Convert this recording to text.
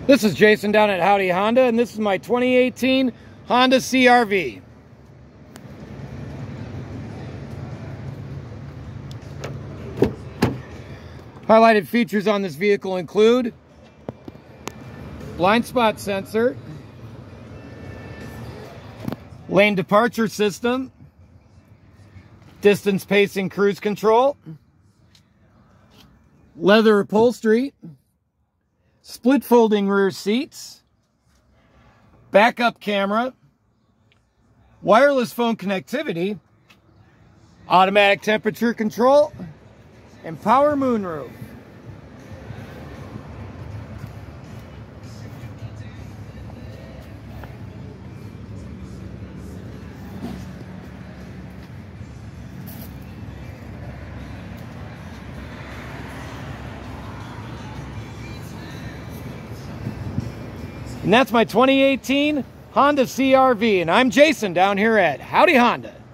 This is Jason down at Howdy Honda, and this is my 2018 Honda CR-V. Highlighted features on this vehicle include blind spot sensor, lane departure system, distance pacing cruise control, leather upholstery, split folding rear seats, backup camera, wireless phone connectivity, automatic temperature control, and power moonroof. And that's my 2018 Honda CR-V, and I'm Jason down here at Howdy Honda.